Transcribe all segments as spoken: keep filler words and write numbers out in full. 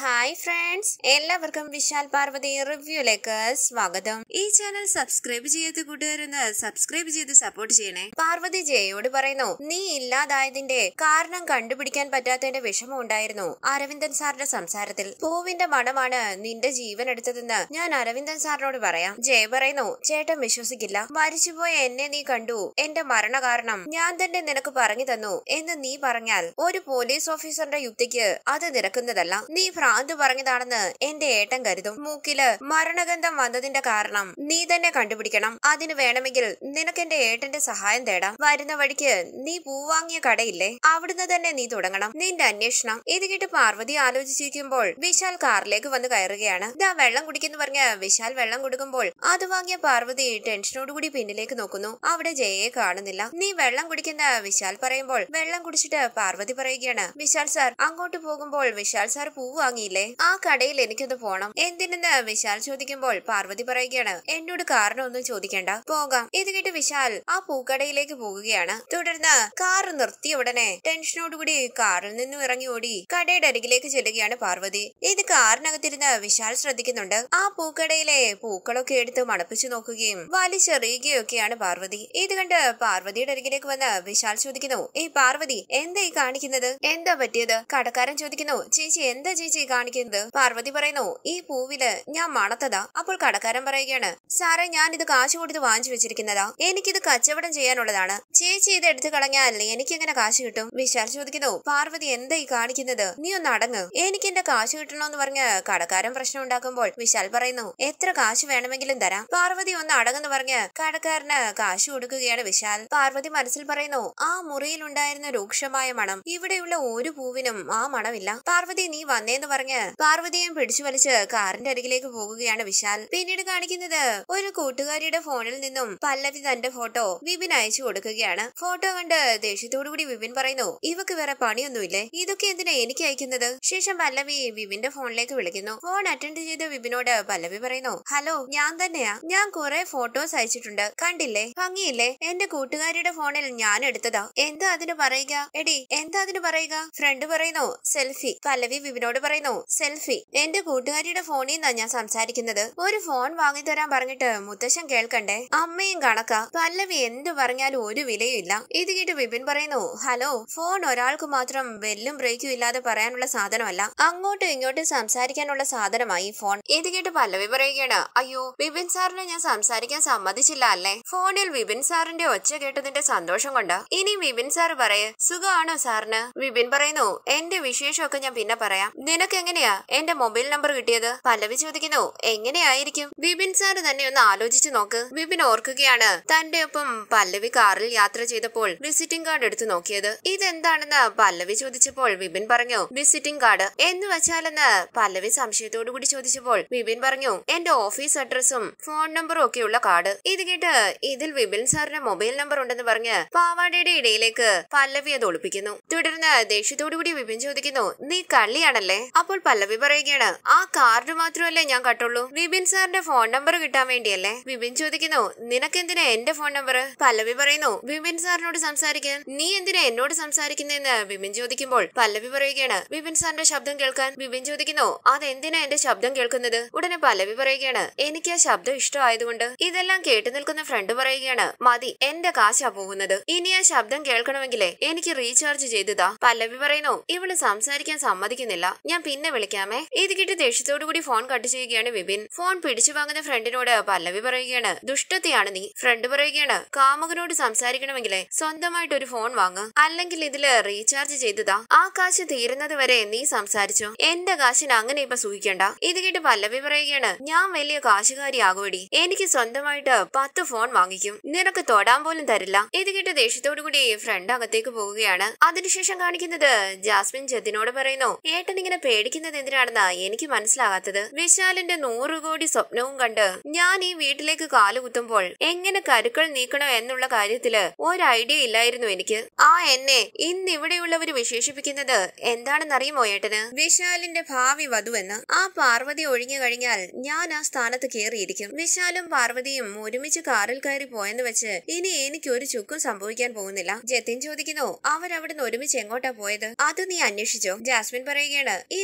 Hi friends, എല്ലാവർക്കും വിശാൽ പാർവതി റിവ്യൂയിലേക്ക് സ്വാഗതം. ഈ ചാനൽ സബ്സ്ക്രൈബ് ചെയ്ത് കൂട്ടുകാരൊന്ന് സബ്സ്ക്രൈബ് ചെയ്ത് സപ്പോർട്ട് ചെയ്യണേ. പാർവതി ജയോട് പറയുന്നു, നീ ഇല്ലാതായതിന്റെ കാരണം കണ്ടുപിടിക്കാൻ പറ്റാത്തതിന്റെ വിഷമം ഉണ്ടായിരുന്നു അരവിന്ദൻ സാറിന്റെ സംസാരത്തിൽ. പൂവിന്റെ മണമാണ് നിന്റെ ജീവൻ എടുത്തതെന്ന് ഞാൻ അരവിന്ദൻ സാറിനോട് പറയാം. ജയ പറയുന്നു, ചേട്ടൻ വിശ്വസിക്കില്ല. മരിച്ചുപോയ എന്നെ നീ കണ്ടു, എന്റെ മരണ കാരണം ഞാൻ തന്നെ നിനക്ക് പറഞ്ഞു തന്നു എന്ന് നീ പറഞ്ഞാൽ ഒരു പോലീസ് ഓഫീസറുടെ യുക്തിക്ക് അത് നിരക്കുന്നതല്ല. നീ ഭ്രാന്ത് പറഞ്ഞതാണെന്ന് എന്റെ ഏട്ടൻ കരുതും. മൂക്കില് മരണഗന്ധം വന്നതിന്റെ കാരണം നീ തന്നെ കണ്ടുപിടിക്കണം. അതിന് വേണമെങ്കിൽ നിനക്ക് എന്റെ ഏട്ടന്റെ സഹായം തേടാം. വരുന്ന വഴിക്ക് നീ പൂവാങ്ങിയ കടയില്ലേ, അവിടുന്ന് തന്നെ നീ തുടങ്ങണം നിന്റെ അന്വേഷണം. ഇത് കേട്ട് പാർവതി ആലോചിച്ചിരിക്കുമ്പോൾ വിശാൽ കാറിലേക്ക് വന്ന് കയറുകയാണ്. ഇതാ വെള്ളം കുടിക്കുന്നു പറഞ്ഞ് വിശാൽ വെള്ളം കൊടുക്കുമ്പോൾ അത് വാങ്ങിയ പാർവതി ടെൻഷനോടുകൂടി പിന്നിലേക്ക് നോക്കുന്നു. അവിടെ ജയയെ കാണുന്നില്ല. നീ വെള്ളം കുടിക്കുന്ന വിശാൽ പറയുമ്പോൾ വെള്ളം കുടിച്ചിട്ട് പാർവതി പറയുകയാണ്, വിശാൽ സാർ അങ്ങോട്ട് പോകുമ്പോൾ വിശാൽ സാർ പൂ വാങ്ങിയില്ലേ, ആ കടയിൽ എനിക്കൊന്ന് പോണം. എന്തിനെന്ന് വിശാൽ ചോദിക്കുമ്പോൾ പാർവതി പറയുകയാണ്, എന്നോട് കാരണം ഒന്നും ചോദിക്കണ്ട, പോകാം. ഇത് കേട്ട് വിശാൽ ആ പൂക്കടയിലേക്ക് പോകുകയാണ്. തുടർന്ന് കാർ നിർത്തിയ ഉടനെ ടെൻഷനോടുകൂടി കാറിൽ നിന്നും ഇറങ്ങി ഓടി കടയുടെ അരികിലേക്ക് ചെല്ലുകയാണ് പാർവതി. ഇത് കാറിനകത്തിരുന്ന് വിശാൽ ശ്രദ്ധിക്കുന്നുണ്ട്. ആ പൂക്കടയിലെ പൂക്കളൊക്കെ എടുത്ത് മണപ്പിച്ചു നോക്കുകയും വലിച്ചെറിയുകയും ഒക്കെയാണ് പാർവതി. ഇത് കണ്ട് പാർവതിയുടെ അരികിലേക്ക് വന്ന് വിശാൽ ചോദിക്കുന്നു, ഏയ് പാർവതി, എന്താ ഈ കാണിക്കുന്നത്, എന്താ പറ്റിയത്? കടക്കാരൻ ചോദിക്കുന്നു, ചേച്ചി എന്താ ചേച്ചി കാണിക്കുന്നത്? പാർവതി പറയുന്നു, ഈ പൂവില് ഞാൻ മണത്തതാ. അപ്പോൾ കടക്കാരൻ പറയുകയാണ്, സാറേ, ഞാൻ ഇത് കാശ് കൊടുത്ത് വാങ്ങിച്ചു വെച്ചിരിക്കുന്നതാ, എനിക്കിത് കച്ചവടം ചെയ്യാനുള്ളതാണ്. ചേച്ചി ഇത് എടുത്തു കളഞ്ഞാൽ എനിക്ക് എങ്ങനെ കാശ് കിട്ടും? വിശാൽ ചോദിക്കുന്നു, പാർവതി എന്താ ഈ കാണിക്കുന്നത്, നീ ഒന്ന് അടങ്ങ്, എനിക്ക് എന്റെ കാശ് കിട്ടണോന്ന് പറഞ്ഞ് കടക്കാരൻ പ്രശ്നം ഉണ്ടാക്കുമ്പോൾ വിശാൽ പറയുന്നു, എത്ര കാശ് വേണമെങ്കിലും തരാം. പാർവതി ഒന്ന് അടങ്ങെന്ന് പറഞ്ഞ് കടക്കാരന് കാശ് കൊടുക്കുകയാണ് വിശാൽ. പാർവതി മനസ്സിൽ പറയുന്നു, ആ മുറിയിൽ ഉണ്ടായിരുന്ന രൂക്ഷമായ മണം ഇവിടെയുള്ള ഒരു പൂവിനും ആ മണമില്ല. പാർവതി നീ വന്നേന്ന് പറഞ്ഞ് പാർവതിയും പിടിച്ചു വലിച്ച് കാറിന്റെ അരികിലേക്ക് പോകുകയാണ് വിശാൽ. പിന്നീട് കാണിക്കുന്നത് ഒരു കൂട്ടുകാരിയുടെ ഫോണിൽ നിന്നും പല്ലവി തന്റെ ഫോട്ടോ വിപിൻ അയച്ചു കൊടുക്കുകയാണ്. ഫോട്ടോ കണ്ട് ദേഷ്യത്തോടുകൂടി വിപിൻ പറയുന്നു, ഇവക്ക് വേറെ പണിയൊന്നുമില്ലേ, ഇതൊക്കെ എന്തിനാ എനിക്ക് അയക്കുന്നത്? ശേഷം പല്ലവി വിപിന്റെ ഫോണിലേക്ക് വിളിക്കുന്നു. ഫോൺ അറ്റൻഡ് ചെയ്ത് വിപിനോട് പല്ലവി പറയുന്നു, ഹലോ, ഞാൻ തന്നെയാ. ഞാൻ കുറെ ഫോട്ടോസ് അയച്ചിട്ടുണ്ട്, കണ്ടില്ലേ, ഭംഗിയില്ലേ? എന്റെ കൂട്ടുകാരിയുടെ ഫോണിൽ ഞാൻ എടുത്തതാ. എന്താ അതിന് പറയുക? എടി, എന്താ അതിന് പറയുക? ഫ്രണ്ട് പറയുന്നു, സെൽഫി. പല്ലവി വിപിനോട് പറയുന്നു, സെൽഫി എന്റെ കൂട്ടുകാരിയുടെ ഫോണിൽ നിന്നാ ഞാൻ സംസാരിക്കുന്നത്. ഒരു ഫോൺ വാങ്ങിത്തരാൻ പറഞ്ഞിട്ട് മുത്തശ്ശൻ കേൾക്കണ്ടേ? അമ്മയും കണക്കാ. പല്ലവി എന്ത് പറഞ്ഞാലും ഒരു വിലയും ഇല്ല. ഇത് കേട്ട് വിപിൻ പറയുന്നു, ഹലോ, ഫോൺ ഒരാൾക്ക് മാത്രം ബെല്ലും ബ്രേക്കും ഇല്ലാതെ പറയാനുള്ള സാധനമല്ല, അങ്ങോട്ടും ഇങ്ങോട്ടും സംസാരിക്കാനുള്ള സാധനമായി ഫോൺ. ഇത് കേട്ട് പല്ലവി പറയുകയാണ്, അയ്യോ, വിപിൻ സാറിനെ ഞാൻ സംസാരിക്കാൻ സമ്മതിച്ചില്ല അല്ലേ? ഫോണിൽ വിപിൻ സാറിന്റെ ഒച്ച കേട്ടതിന്റെ സന്തോഷം കൊണ്ട്. ഇനി വിപിൻ സാർ പറയേ, സുഖമാണോ സാറിന്? വിപിൻ പറയുന്നു, എന്റെ വിശേഷമൊക്കെ ഞാൻ പിന്നെ പറയാം. നിനക്ക് എങ്ങനെയാ എന്റെ മൊബൈൽ നമ്പർ കിട്ടിയത്? പല്ലവി ചോദിക്കുന്നു, എങ്ങനെയായിരിക്കും? വിപിൻ സാർ തന്നെ ഒന്ന് ആലോചിച്ചു നോക്ക്. വിപിൻ ഓർക്കുകയാണ് തന്റെ ഒപ്പം പല്ലവി കാറിൽ യാത്ര ചെയ്തപ്പോൾ വിസിറ്റിംഗ് കാർഡ് എടുത്തു നോക്കിയത്. ഇതെന്താണെന്ന് പല്ലവി ചോദിച്ചപ്പോൾ വിപിൻ പറഞ്ഞു, വിസിറ്റിംഗ് കാർഡ് എന്ന് വെച്ചാലെന്ന് പല്ലവി സംശയത്തോടു കൂടി ചോദിച്ചപ്പോൾ വിപിൻ പറഞ്ഞു, എന്റെ ഓഫീസ് അഡ്രസ്സും ഫോൺ നമ്പറും ഒക്കെയുള്ള കാർഡ്. ഇത് കേട്ട് ഇതിൽ വിപിൻ സാറിന്റെ മൊബൈൽ നമ്പർ ഉണ്ടെന്ന് പറഞ്ഞ് പാവാടയുടെ ഇടയിലേക്ക് പല്ലവി അത് ഒളിപ്പിക്കുന്നു. തുടർന്ന് ദേഷ്യത്തോടു കൂടി വിപിൻ ചോദിക്കുന്നു, നീ കള്ളിയാണല്ലേ? അപ്പോൾ പല്ലവി പറയുകയാണ്, ആ കാർഡ് മാത്രമല്ലേ ഞാൻ കട്ടുള്ളൂ, വിപിൻ സാറിന്റെ ഫോൺ നമ്പർ കിട്ടാൻ വേണ്ടിയല്ലേ? വിപിൻ ചോദിക്കുന്നു, നിനക്കെന്തിനാ എന്റെ ഫോൺ നമ്പർ? പല്ലവി പറയുന്നു, വിപിൻ സാറിനോട് സംസാരിക്കാൻ. നീ എന്തിനാ എന്നോട് സംസാരിക്കുന്നതെന്ന് വിപിൻ ചോദിക്കുമ്പോൾ പല്ലവി പറയുകയാണ്, വിപിൻ സാറിന്റെ ശബ്ദം കേൾക്കാൻ. വിപിൻ ചോദിക്കുന്നു, അതെന്തിനാ എന്റെ ശബ്ദം കേൾക്കുന്നത്? ഉടനെ പല്ലവി പറയുകയാണ്, എനിക്ക് ആ ശബ്ദം ഇഷ്ടമായതുകൊണ്ട്. ഇതെല്ലാം കേട്ടു നിൽക്കുന്ന ഫ്രണ്ട് പറയുകയാണ്, മതി, എന്റെ കാശാ പോകുന്നത്, ഇനി ആ ശബ്ദം കേൾക്കണമെങ്കിലേ എനിക്ക് റീചാർജ് ചെയ്തതാ. പല്ലവി പറയുന്നു, ഇവള് സംസാരിക്കാൻ സമ്മതിക്കുന്നില്ല, ഞാൻ പിന്നെ വിളിക്കാമേ. ഇത് കിട്ടി ദേഷ്യത്തോടു കൂടി ഫോൺ കട്ട് ചെയ്യുകയാണ് വിപിൻ. ഫോൺ പിടിച്ചു വാങ്ങുന്ന ഫ്രണ്ടിനോട് പല്ലവി പറയുകയാണ്, ദുഷ്ടത്തെയാണ് നീ. ഫ്രണ്ട് പറയുകയാണ്, കാമുകനോട് സംസാരിക്കണമെങ്കിലേ സ്വന്തമായിട്ട് ഒരു ഫോൺ വാങ്ങ്, അല്ലെങ്കിൽ ഇതില് റീചാർജ് ചെയ്തതാ. ആ കാശ് തീരുന്നത് വരെ നീ സംസാരിച്ചോ, എന്റെ കാശിന് അങ്ങനെ ഇപ്പൊ സൂഹിക്കണ്ട. ഇത് കേട്ട് പല്ലവി പറയുകയാണ്, ഞാൻ വലിയ കാശുകാരി ആകുവടി, എനിക്ക് സ്വന്തമായിട്ട് പത്ത് ഫോൺ വാങ്ങിക്കും, നിനക്ക് തൊടാൻ പോലും തരില്ല. ഇത് കേട്ട് ദേഷ്യത്തോടു കൂടി ഫ്രണ്ട് അകത്തേക്ക് പോവുകയാണ്. അതിനുശേഷം കാണിക്കുന്നത് ജാസ്മിൻ ജതിനോട് പറയുന്നു, ഏട്ടൻ ഇങ്ങനെ പേടിക്കുന്നത് എന്തിനാണെന്നാ എനിക്ക് മനസ്സിലാകാത്തത്. വിശാലിന്റെ നൂറു കോടി സ്വപ്നവും കണ്ട് ഞാൻ ഈ വീട്ടിലേക്ക് കാലുകുത്തുമ്പോൾ എങ്ങനെ കരുക്കൾ നീക്കണോ എന്നുള്ള കാര്യത്തില് ഒരു ഐഡിയ ഇല്ലായിരുന്നു എനിക്ക്. ആ എന്നെ ഇന്ന് ഇവിടെയുള്ളവര് വിശേഷിപ്പിക്കുന്നത് എന്താണെന്നറിയുമോ ഏട്ടന്? വിശാലിന്റെ ഭാവി വധുവെന്ന്. ആ പാർവതി ഒഴിഞ്ഞു കഴിഞ്ഞാൽ ഞാൻ ആ സ്ഥാനത്ത് കേറിയിരിക്കും. വിശാലും പാർവതിയും ഒരുമിച്ച് കാറിൽ കയറി പോയെന്ന് വെച്ച് ഇനി എനിക്ക് ഒരു ചുക്കും സംഭവിക്കാൻ പോകുന്നില്ല. ജതിൻ ചോദിക്കുന്നു, അവരവിടുന്ന് ഒരുമിച്ച് എങ്ങോട്ടാ പോയത്? അത് നീ അന്വേഷിച്ചോ? ജാസ്മിൻ പറയുകയാണ്, ഈ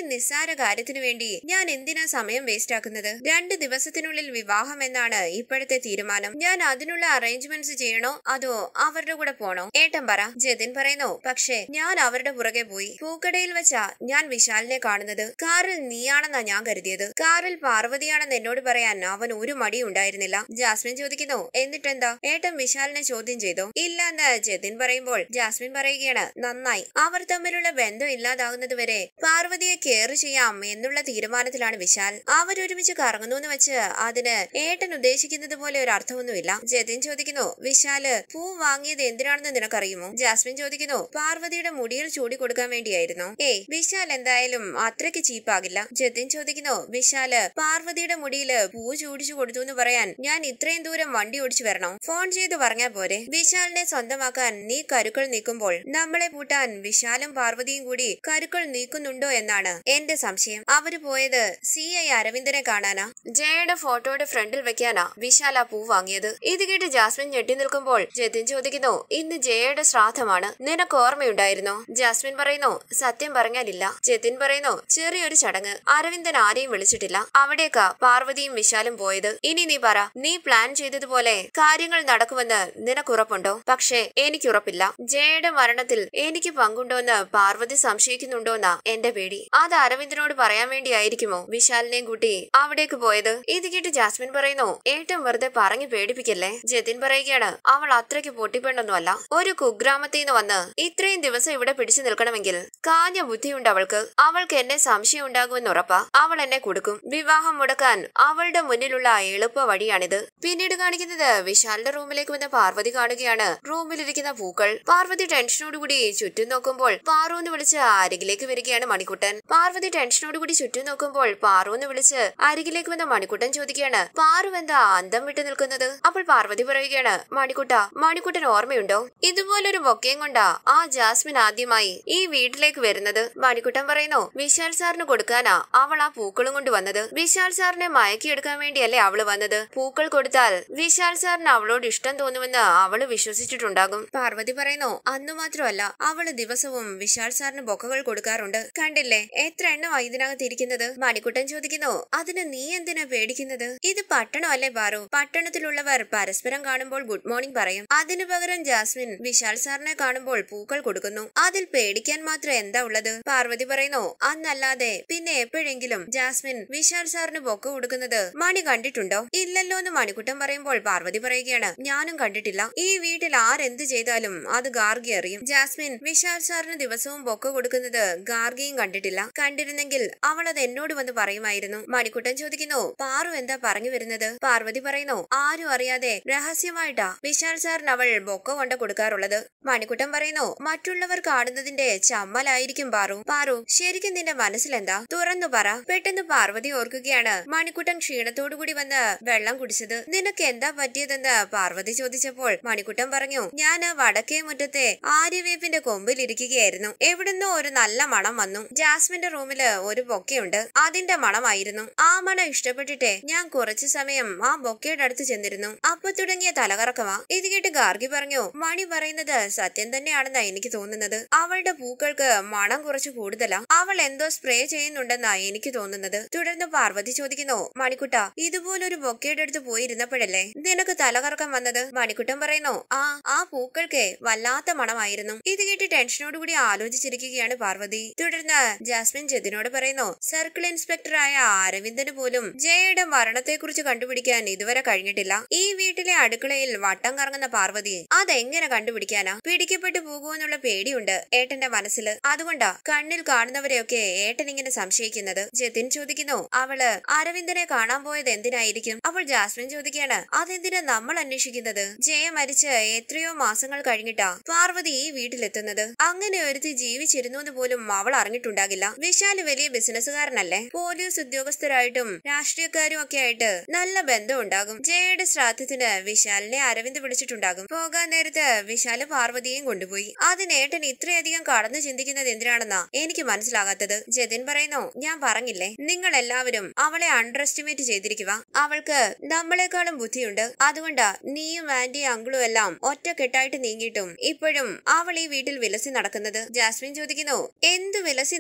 നിസ്സാര കാര്യത്തിനു വേണ്ടി ഞാൻ എന്തിനാ സമയം വേസ്റ്റ് ആക്കുന്നത്? രണ്ട് ദിവസത്തിനുള്ളിൽ വിവാഹം എന്നാണ് ഇപ്പോഴത്തെ തീരുമാനം. ഞാൻ അതിനുള്ള അറേഞ്ച്മെന്റ്സ് ചെയ്യണോ അതോ അവരുടെ കൂടെ പോണോ? ഏട്ടൻ പറ. ജതിൻ പറയുന്നു, പക്ഷേ ഞാൻ അവരുടെ പുറകെ പോയി. പൂക്കടയിൽ വെച്ചാ ഞാൻ വിശാലിനെ കാണുന്നത്. കാറിൽ നീയാണെന്നാ ഞാൻ കരുതിയത്. കാറിൽ പാർവതിയാണെന്ന് എന്നോട് പറയാൻ അവൻ ഒരു മടി ഉണ്ടായിരുന്നില്ല. ജാസ്മിൻ ചോദിക്കുന്നു, എന്നിട്ടെന്താ? ഏട്ടൻ വിശാലിനെ ചോദ്യം ചെയ്തോ? ഇല്ല എന്ന് ജതിൻ പറയുമ്പോൾ ജാസ്മിൻ പറയുകയാണ്, നന്നായി. അവർ തമ്മിലുള്ള ബന്ധം ഇല്ലാതാകുന്നത് വരെ പാർവതിയെ കെയർ ചെയ്യാം എന്നുള്ള തീരുമാനത്തിലാണ് വിശാൽ. അവരൊരുമിച്ച് കറങ്ങുന്നു എന്ന് വെച്ച് അതിന് ഏട്ടൻ ഉദ്ദേശിക്കുന്നത് പോലെ ഒരു അർത്ഥമൊന്നുമില്ല. ജതിൻ ചോദിക്കുന്നു, വിശാല് പൂ വാങ്ങിയത് എന്തിനാണെന്ന് നിനക്കറിയുമോ? ജാസ്മിൻ ചോദിക്കുന്നു, പാർവതിയുടെ മുടിയിൽ ചൂടി കൊടുക്കാൻ വേണ്ടിയായിരുന്നു. ഏയ്, വിശാൽ എന്തായാലും അത്രയ്ക്ക് ചീപ്പാകില്ല. ജതിൻ ചോദിക്കുന്നു, വിശാല് പാർവതിയുടെ മുടിയില് പൂ ചൂടിച്ചു കൊടുത്തു എന്ന് പറയാൻ ഞാൻ ഇത്രയും ദൂരം വണ്ടി ഓടിച്ചു വരണോ? ഫോൺ ചെയ്ത് പറഞ്ഞാ പോരെ? വിശാലിനെ സ്വന്തമാക്കാൻ നീ കരുക്കൾ നീക്കുമ്പോൾ നമ്മളെ പൂട്ടാൻ വിശാലും പാർവതിയും കൂടി കരുക്കൾ നീക്കുന്നുണ്ടോ എന്നാണ് എന്റെ സംശയം. അവര് പോയത് സി ഐ അരവിന്ദനെ കാണാനാ? ജയയുടെ ഫോട്ടോയുടെ ഫ്രണ്ടിൽ വെക്കാനാ വിശാൽ ആ പൂ വാങ്ങിയത്. ഇത് കേട്ട് ജാസ്മിൻ ഞെട്ടി നിൽക്കുമ്പോൾ ജതിൻ ചോദിക്കുന്നു, ഇന്ന് ജയയുടെ ശ്രാദ്ധമാണ്, നിനക്ക് ഓർമ്മയുണ്ടായിരുന്നോ? ജാസ്മിൻ പറയുന്നു, സത്യം പറഞ്ഞാലില്ല. ജതിൻ പറയുന്നു, ചെറിയൊരു ചടങ്ങ്, അരവിന്ദൻ ആരെയും വിളിച്ചിട്ടില്ല. അവിടേക്കാ പാർവതിയും വിശാലും പോയത്. ഇനി നീ പറ, നീ പ്ലാൻ ചെയ്തതുപോലെ കാര്യങ്ങൾ നടക്കുമെന്ന് നിനക്കുറപ്പുണ്ടോ? പക്ഷേ എനിക്കുറപ്പില്ല. ജയയുടെ മരണത്തിൽ എനിക്ക് പങ്കുണ്ടോന്ന് പാർവതി സംശയിക്കുന്നുണ്ടോന്നാ എന്റെ പേടി. അത് അരവിന്ദനോട് പറയാൻ വേണ്ടിയായിരിക്കുമോ വിശാലിനെയും കൂട്ടി അവിടേക്ക് പോയത്? ഇത് കേട്ട് ജാസ്മിൻ പറയുന്നു, ഏട്ടൻ വെറുതെ പറഞ്ഞു പേടിപ്പിക്കല്ലേ. ജതിൻ പറയുകയാണ്, അവൾ അത്രയ്ക്ക് പൊട്ടിപ്പെണ്ണൊന്നുമല്ല. ഒരു കുഗ്രാമത്തിൽ നിന്ന് വന്ന് ഇത്രയും ദിവസം ഇവിടെ പിടിച്ചു നിൽക്കണമെങ്കിൽ കാഞ്ഞ ബുദ്ധിയുണ്ട് അവൾക്ക്. അവൾക്ക് എന്നെ സംശയം ഉണ്ടാകുമെന്ന് ഉറപ്പാ. അവൾ എന്നെ കൊടുക്കും. വിവാഹം മുടക്കാൻ അവളുടെ മുന്നിലുള്ള എളുപ്പ വഴിയാണിത്. പിന്നീട് കാണിക്കുന്നത് വിശാലിന്റെ റൂമിലേക്ക് വന്ന പാർവതി കാണുകയാണ് റൂമിലിരിക്കുന്ന പൂക്കൾ. പാർവതി ടെൻഷനോടുകൂടി ചുറ്റും നോക്കുമ്പോൾ പാറുന്ന് വിളിച്ച് അരികിലേക്ക് വരികയാണ് മണിക്കുട്ടൻ. പാർവതി ടെൻഷനോടുകൂടി ചുറ്റും നോക്കുമ്പോൾ പാറുന്ന് വിളിച്ച് അരികിലേക്ക് വന്ന മണിക്കുട്ടൻ ചോദിക്കുകയാണ്, പാറു എന്താ അന്തം വിട്ടു നിൽക്കുന്നത്? അപ്പോൾ പാർവതി പറയുകയാണ്, മണിക്കുട്ട, മണിക്കുട്ടൻ ഓർമ്മയുണ്ടോ? ഇതുപോലൊരു ബൊക്കയും കൊണ്ടാ ആ ജാസ്മിൻ ആദ്യമായി ഈ വീട്ടിലേക്ക് വരുന്നത്. മണിക്കുട്ടൻ പറയുന്നു, വിശാൽ സാറിന് കൊടുക്കാനാ അവൾ ആ പൂക്കളും കൊണ്ട് വന്നത്. വിശാൽ സാറിനെ മയക്കിയെടുക്കാൻ വേണ്ടിയല്ലേ അവള് വന്നത്. പൂക്കൾ കൊടുത്താൽ വിശാൽ സാറിന് അവളോട് ഇഷ്ടം തോന്നുമെന്ന് അവള് വിശ്വസിച്ചിട്ടുണ്ടാകും. പാർവതി പറയുന്നു, അന്നു മാത്രമല്ല, അവള് ദിവസവും വിശാൽ സാറിന് ബൊക്കകൾ കൊടുക്കാറുണ്ട്. കണ്ടില്ലേ എത്ര എണ്ണമാണ് ഇതിനകത്ത് ഇരിക്കുന്നത്? മണിക്കുട്ടൻ ചോദിക്കുന്നു, അതിന് നീ എന്തിനാ പേടിക്കുന്നത്? ഇത് പട്ടണമല്ലേ പാറു? പട്ടണത്തിലുള്ളവർ പരസ്പരം കാണുമ്പോൾ ഗുഡ് മോർണിംഗ് പറയും. അതിനു പകരം ജാസ്മിൻ വിശാൽ സാറിനെ കാണുമ്പോൾ പൂക്കൾ കൊടുക്കുന്നു. അതിൽ പേടിക്കാൻ മാത്രം എന്താ ഉള്ളത്? പാർവതി പറയുന്നു, അന്നല്ലാതെ പിന്നെ എപ്പോഴെങ്കിലും ജാസ്മിൻ വിശാൽ സാറിന് ബൊക്ക കൊടുക്കുന്നത് മണി കണ്ടിട്ടുണ്ടോ? ഇല്ലല്ലോ എന്ന് മണിക്കുട്ടൻ പറയുമ്പോൾ പാർവതി പറയുകയാണ്, ഞാനും കണ്ടിട്ടില്ല. ഈ വീട്ടിൽ ആരെന്ത് ചെയ്താലും അത് ഗാർഗി അറിയും. ജാസ്മിൻ വിശാൽ സാറിന് ദിവസവും ബൊക്ക കൊടുക്കുന്നത് ഗാർഗിയും കണ്ടിട്ടില്ല. കണ്ടിരുന്നെങ്കിൽ അവൾ അത് എന്നോട് വന്ന് പറയുമായിരുന്നു. മണിക്കുട്ടൻ ചോദിക്കുന്നു, പാറു എന്താ പറഞ്ഞു വരുന്നത്? പാർവതി പറയുന്നു, ആരും അറിയാതെ രഹസ്യമായിട്ടാ വിശാൽ സാറിന് അവൾ ബൊക്ക കൊണ്ട് കൊടുക്കാറുള്ളത്. മണിക്കുട്ടൻ പറയുന്നു, മറ്റുള്ളവർ കാണുന്നതിന്റെ ചമ്മലായിരിക്കും പാറു. പാറു, ശരിക്കും നിന്റെ മനസ്സിലെന്താ? തുറന്നു പറ. പെട്ടെന്ന് പാർവതി ഓർക്കുകയാണ് മണിക്കുട്ടൻ ക്ഷീണത്തോടുകൂടി വന്ന് വെള്ളം കുടിച്ചത്. നിനക്ക് എന്താ പറ്റിയതെന്ന് പാർവതി ചോദിച്ചപ്പോൾ മണിക്കുട്ടൻ പറഞ്ഞു, ഞാൻ ആ വടക്കേ മുറ്റത്തെ ആര്യവേപ്പിന്റെ കൊമ്പിൽ ഇരിക്കുകയായിരുന്നു. എവിടുന്നോ ഒരു നല്ല മണം വന്നു. ജാസ്മിന്റെ റൂമില് ഒരു ബൊക്കയുണ്ട്, അതിന്റെ മണമായിരുന്നു. ആ മണം ഇഷ്ടപ്പെട്ടിട്ടേ ഞാൻ കുറച്ചു സമയം ആ ബൊക്കയുടെ അടുത്ത് ചെന്നിരുന്നു. അപ്പൊ തുടങ്ങിയ തലകറക്കമാ. ഇത് കേട്ട് ഗാർഗി പറഞ്ഞു, മണി പറയുന്നത് സത്യം തന്നെയാണെന്നാ എനിക്ക് തോന്നുന്നത്. അവളുടെ പൂക്കൾക്ക് മണം കുറച്ച് കൂടുതലാ. അവൾ എന്തോ സ്പ്രേ ചെയ്യുന്നുണ്ടെന്നാ എനിക്ക് തോന്നുന്നത്. തുടർന്ന് പാർവതി ചോദിക്കുന്നു, മണിക്കുട്ട, ഇതുപോലൊരു ബൊക്കയുടെ അടുത്ത് പോയിരുന്നപ്പോഴല്ലേ നിനക്ക് തലകറക്കം വന്നത്? മണിക്കുട്ടൻ പറയുന്നു, ആ ആ പൂക്കൾക്ക് വല്ലാത്ത മണമായിരുന്നു. ഇത് കേട്ട് ടെൻഷനോടുകൂടി ആലോചിച്ചിരിക്കുകയാണ് പാർവതി. തുടർന്ന് ജാസ്മിൻ ജതിനോട് പറയുന്നു, സർക്കിൾ ഇൻസ്പെക്ടറായ അരവിന്ദന് പോലും ജയയുടെ മരണത്തെ കുറിച്ച് കണ്ടുപിടിക്കാൻ ഇതുവരെ കഴിഞ്ഞിട്ടില്ല. ഈ വീട്ടിലെ അടുക്കളയിൽ വട്ടം കറങ്ങുന്ന പാർവതി അതെങ്ങനെ കണ്ടുപിടിക്കാനാ? പിടിക്കപ്പെട്ടു പോകുമെന്നുള്ള പേടിയുണ്ട് ഏട്ടന്റെ മനസ്സിൽ. അതുകൊണ്ടാ കണ്ണിൽ കാണുന്നവരെയൊക്കെ ഏട്ടൻ ഇങ്ങനെ സംശയിക്കുന്നത്. ജതിൻ ചോദിക്കുന്നു, അവള് അരവിന്ദനെ കാണാൻ പോയത് എന്തിനായിരിക്കും? അപ്പോൾ ജാസ്മിൻ ചോദിക്കുകയാണ്, അതെന്തിനാ നമ്മൾ അന്വേഷിക്കുന്നത്? ജയ മരിച്ച് എത്രയോ മാസങ്ങൾ കഴിഞ്ഞിട്ടാ പാർവതി ഈ വീട്ടിലെത്തുന്നത്. അങ്ങനെ ഒരുത്തി ജീവിച്ചിരുന്നു എന്ന് പോലും അവൾ അറിഞ്ഞിട്ടുണ്ടാകില്ല. വിശാല് വലിയ ബിസിനസ്സുകാരനല്ലേ? പോലീസ് ഉദ്യോഗസ്ഥരായിട്ടും രാഷ്ട്രീയക്കാരും ഒക്കെ ആയിട്ട് നല്ല ബന്ധം ഉണ്ടാകും. ജയയുടെ ശ്രാദ്ധത്തിന് വിശാലിനെ അരവിന്ദ് വിളിച്ചിട്ടുണ്ടാകും. പോകാൻ നേരത്ത് വിശാല് പാർവതിയെയും കൊണ്ടുപോയി. അതിനേട്ടൻ ഇത്രയധികം കടന്നു ചിന്തിക്കുന്നത് എന്തിനാണെന്നാ എനിക്ക് മനസ്സിലാകാത്തത്. ജതിൻ പറയുന്നു, ഞാൻ പറഞ്ഞില്ലേ, നിങ്ങൾ എല്ലാവരും അവളെ അണ്ടർ എസ്റ്റിമേറ്റ് ചെയ്തിരിക്കുക. അവൾക്ക് നമ്മളെക്കാളും ബുദ്ധിയുണ്ട്. അതുകൊണ്ടാ നീയും ആന്റിയും അങ്കിളും എല്ലാം ഒറ്റക്കെട്ടായിട്ട് നീങ്ങിയിട്ടും ഇപ്പോഴും അവൾ ഈ വീട്ടിൽ വിലസി നടക്കുന്നത്. ജാസ്മിൻ ചോദിക്കുന്നു, എന്ത് വിലസി നടക്കുന്നു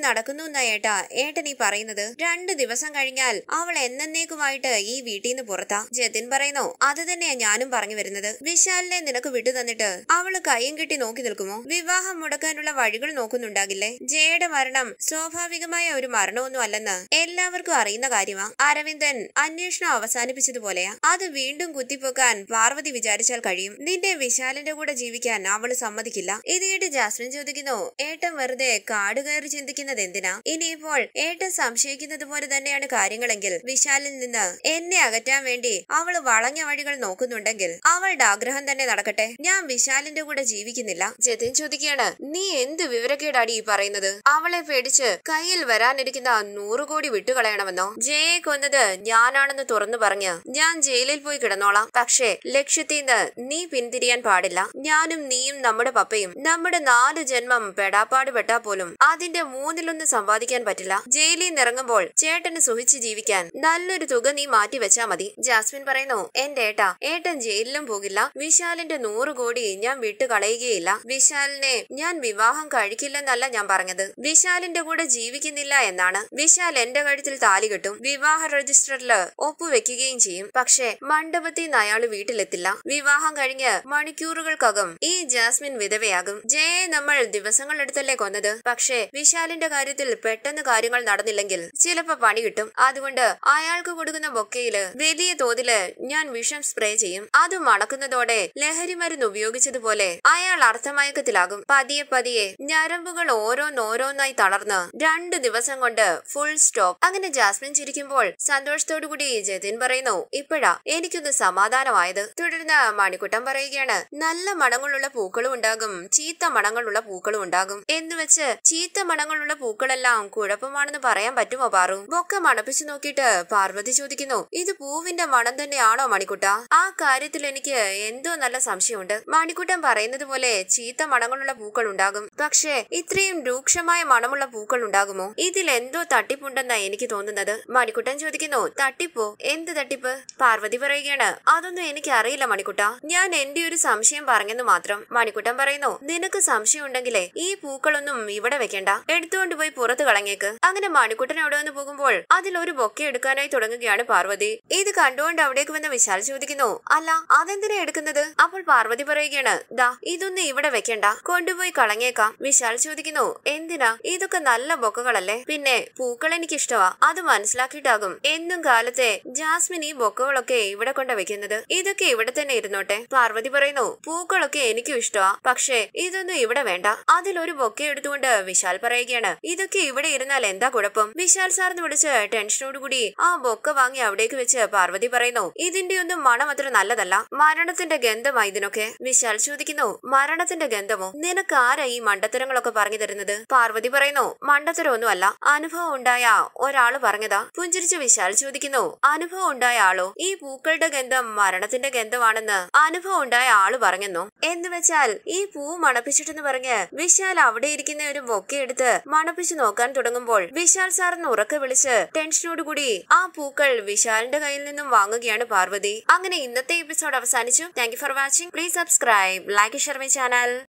എന്തോന്നാ ഏട്ടാ ഏട്ടൻ ഈ പറയുന്നത്? രണ്ടു ദിവസം കഴിഞ്ഞാൽ അവൾ എന്നേക്കുമായിട്ട് ഈ വീട്ടിൽ നിന്ന് പുറത്താ. ജതിൻ പറയുന്നു അത് തന്നെയാ ഞാനും പറഞ്ഞു വരുന്നത്. വിശാലിനെ നിനക്ക് വിട്ടു തന്നിട്ട് അവള് കയ്യും കെട്ടി നോക്കി നിൽക്കുമോ? വിവാഹം മുടക്കാനുള്ള വഴികൾ നോക്കുന്നുണ്ടാകില്ലേ? ജയയുടെ മരണം സ്വാഭാവികമായ ഒരു മരണമൊന്നും അല്ലെന്ന് എല്ലാവർക്കും അറിയുന്ന കാര്യമാ. അരവിന്ദൻ അന്വേഷണം അവസാനിപ്പിച്ചതുപോലെയാ. അത് വീണ്ടും കുത്തിപ്പൊക്കാൻ പാർവതി വിചാരിച്ചാൽ കഴിയും. നിന്റെ വിശാലിന്റെ കൂടെ ജീവിക്കാൻ അവള് സമ്മതിക്കില്ല. ഇത് കേട്ട് ജാസ്മിൻ ചോദിക്കുന്നു ഏട്ടൻ വെറുതെ കാട് കയറി ചിന്തിക്കുന്നത് എന്തിനാ? ഇനിയിപ്പോൾ ഏട്ടൻ സംശയിക്കുന്നത് പോലെ തന്നെയാണ് കാര്യങ്ങളെങ്കിൽ വിശാലിൽ നിന്ന് എന്നെ അകറ്റാൻ വേണ്ടി അവള് വളഞ്ഞ വഴികൾ നോക്കുന്നുണ്ടെങ്കിൽ അവളുടെ ആഗ്രഹം തന്നെ നടക്കട്ടെ. ഞാൻ വിശാലിന്റെ കൂടെ ജീവിക്കുന്നില്ല. ജതിൻ ചോദിക്കുകയാണ് നീ എന്ത് വിവരക്കേടാടി ഈ പറയുന്നത്? അവളെ പേടിച്ച് കയ്യിൽ വരാനിരിക്കുന്ന നൂറ് കോടി വിട്ടുകളയണമെന്നോ? ജയയെ കൊന്നത് ഞാനാണെന്ന് തുറന്നു പറഞ്ഞ് ഞാൻ ജയിലിൽ പോയി കിടന്നോളാം. പക്ഷേ ലക്ഷ്യത്തിന്ന് നീ പിന്തിരിയാൻ പാടില്ല. ഞാനും നീയും നമ്മുടെ പപ്പയും നമ്മുടെ നാല് ജന്മം പെടാപ്പാട് പെട്ടാ പോലും അതിന്റെ മൂന്നിലൊന്ന് സമ്പാദിക്കാൻ പറ്റില്ല. ജയിലിൽ നിന്ന് ഇറങ്ങുമ്പോൾ ചേട്ടന് സുഖിച്ച് ജീവിക്കാൻ നല്ലൊരു തുക നീ മാറ്റി വെച്ചാ മതി. ജാസ്മിൻ പറയുന്നു എന്റെ ഏട്ടാ ഏട്ടൻ ജയിലിലും പോകില്ല. വിശാലിന്റെ നൂറ് കോടി ഞാൻ വിട്ടു കളയുകയില്ല. വിശാലിനെ ഞാൻ വിവാഹം കഴിക്കില്ലെന്നല്ല ഞാൻ പറഞ്ഞത്. വിശാലിന്റെ കൂടെ ജീവിക്കുന്നില്ല എന്നാണ്. വിശാൽ എന്റെ കഴുത്തിൽ താലി കെട്ടും, വിവാഹ രജിസ്റ്ററില് ഒപ്പുവെക്കുകയും ചെയ്യും. പക്ഷെ മണ്ഡപത്തിൽ നിന്ന് അയാള് വീട്ടിലെത്തില്ല. വിവാഹം കഴിഞ്ഞ് മണിക്കൂറുകൾക്കകം ഈ ജാസ്മിൻ വിധവയാകും. ജയയെ നമ്മൾ ദിവസങ്ങളെടുത്തല്ലേ കൊന്നത്. പക്ഷേ വിശാലിന്റെ കാര്യത്തിൽ പെട്ടെന്ന് കാര്യങ്ങൾ നടന്നില്ലെങ്കിൽ ചിലപ്പോ പണി കിട്ടും. അതുകൊണ്ട് അയാൾക്ക് കൊടുക്കുന്ന ബൊക്കയില് വലിയ തോതില് ഞാൻ വിഷം സ്പ്രേ ചെയ്യും. അത് മണക്കുന്നതോടെ ലഹരി മരുന്ന് ഉപയോഗിച്ചതുപോലെ അയാൾ അർത്ഥമയക്കത്തിലാകും. പതിയെ പതിയെ ഞരമ്പുകൾ ഓരോന്നോരോന്നായി തളർന്ന് രണ്ടു ദിവസം കൊണ്ട് ഫുൾ സ്റ്റോപ്പ്. അങ്ങനെ ജാസ്മിൻ ചിരിക്കുമ്പോൾ സന്തോഷത്തോടുകൂടി ജതിൻ പറയുന്നു ഇപ്പോഴാ എനിക്കൊന്ന് സമാധാനമായത്. തുടർന്ന് മണിക്കുട്ടൻ പറയുകയാണ് നല്ല മണങ്ങളുള്ള പൂക്കളും ഉണ്ടാകും, ചീത്ത മണങ്ങളുള്ള പൂക്കളും ഉണ്ടാകും എന്ന് വെച്ച് ചീത്ത മണങ്ങളുള്ള പൂക്കളെല്ലാം കുഴപ്പമാണെന്ന് പറയാൻ പറ്റുമോ പാറു? ബൊക്ക മണപ്പിച്ചു നോക്കിയിട്ട് പാർവതി ചോദിക്കുന്നു ഇത് പൂവിന്റെ മണം തന്നെയാണോ മണിക്കുട്ട? ആ കാര്യത്തിൽ എനിക്ക് എന്തോ നല്ല സംശയമുണ്ട്. മണിക്കുട്ടൻ പറയുന്നത് പോലെ ചീത്ത മണങ്ങളുള്ള പൂക്കൾ ഉണ്ടാകും, പക്ഷേ ഇത്രയും രൂക്ഷമായ മണമുള്ള പൂക്കൾ ഉണ്ടാകുമോ? ഇതിൽ എന്തോ തട്ടിപ്പുണ്ടെന്നാ എനിക്ക് തോന്നുന്നത്. മണിക്കുട്ടൻ ചോദിക്കുന്നു തട്ടിപ്പോ? എന്ത് തട്ടിപ്പ്? പാർവതി പറയുകയാണ് അതൊന്നും എനിക്ക് അറിയില്ല മണിക്കുട്ട, ഞാൻ എന്റെ ഒരു സംശയം പറഞ്ഞെന്ന് മാത്രം. മണിക്കുട്ടൻ പറയുന്നു നിനക്ക് സംശയം ഉണ്ടെങ്കിലേ ഈ പൂക്കളൊന്നും ഇവിടെ വെക്കണ്ട, എടുത്തുകൊണ്ട് പോയി പുറത്ത് കളഞ്ഞേക്ക്. അങ്ങനെ മണിക്കുട്ടൻ അവിടെ വന്ന് പോകുമ്പോൾ അതിലൊരു ബൊക്കെ എടുക്കാനായി തുടങ്ങുകയാണ് പാർവതി. ഇത് കണ്ടുകൊണ്ട് അവിടേക്ക് വന്ന വിശാൽ ചോദിക്കുന്നു അല്ല അതെന്തിനാ എടുക്കുന്നത്? അപ്പോൾ പാർവതി പറയുകയാണ് ദാ ഇതൊന്നും ഇവിടെ വെക്കണ്ട, കൊണ്ടുപോയി കളഞ്ഞേക്കാം. വിശാൽ ചോദിക്കുന്നു എന്തിനാ? ഇതൊക്കെ നല്ല ബൊക്കകളല്ലേ, പിന്നെ പൂക്കൾ എനിക്ക് ഇഷ്ടമാ, അത് മനസ്സിലാക്കിയിട്ടാകും എന്നും കാലത്തെ ജാസ്മിൻ ഈ ബൊക്കകളൊക്കെ ഇവിടെ കൊണ്ട വെക്കുന്നത്. ഇതൊക്കെ ഇവിടെ തന്നെ ഇരുന്നോട്ടെ. പാർവതി പറയുന്നു പൂക്കളൊക്കെ എനിക്കും ഇഷ്ടമാ, പക്ഷേ ഇതൊന്നും ഇവിടെ വേണ്ട. അതിലൊരു ബൊക്കെ എടുത്തുകൊണ്ട് വിശാൽ പറയുകയാണ് ഇതൊക്കെ ഇവിടെ ഇരുന്നാൽ എന്താ കുഴപ്പം? വിശാൽ സാറിന് വിളിച്ച് ടെൻഷനോടുകൂടി ആ ബൊക്ക വാങ്ങി അവിടേക്ക് വെച്ച് പാർവതി പറയുന്നു ഇതിന്റെ ഒന്നും മണം അത്ര നല്ലതല്ല, മരണത്തിന്റെ ഗന്ധമാ ഇതിനൊക്കെ. വിശാൽ ചോദിക്കുന്നു മരണത്തിന്റെ ഗന്ധമോ? നിനക്ക് ആരാ ഈ മണ്ടത്തരങ്ങളൊക്കെ പറഞ്ഞു തരുന്നത്? പാർവതി പറയുന്നു മണ്ടത്തരമൊന്നും അല്ല, അനുഭവം ഉണ്ടായ ഒരാള് പറഞ്ഞതാ. പുഞ്ചിരിച്ച് വിശാൽ ചോദിക്കുന്നു അനുഭവം ഉണ്ടായ ആളോ? ഈ പൂക്കളുടെ ഗന്ധം മരണത്തിന്റെ ഗന്ധമാണെന്ന് അനുഭവം ഉണ്ടായ ആള് പറഞ്ഞെന്നോ? എന്ന് വെച്ചാൽ ഈ പൂ മണപ്പിച്ചിട്ടെന്ന് പറഞ്ഞ് വിശാൽ അവിടെ ഇരിക്കുന്ന ഒരു ബൊക്കെ എടുത്ത് മണപ്പിച്ചു നോക്കാൻ തുടങ്ങുമ്പോൾ വിശാൽ സാറിന് ഉറക്കെ വിളിച്ച് ടെൻഷനോടുകൂടി ആ പൂക്കൾ വിശാലിന്റെ കയ്യിൽ നിന്നും വാങ്ങുകയാണ് പാർവതി. അങ്ങനെ ഇന്നത്തെ എപ്പിസോഡ് അവസാനിച്ചു. Thank you for watching. Please subscribe, like, share my channel.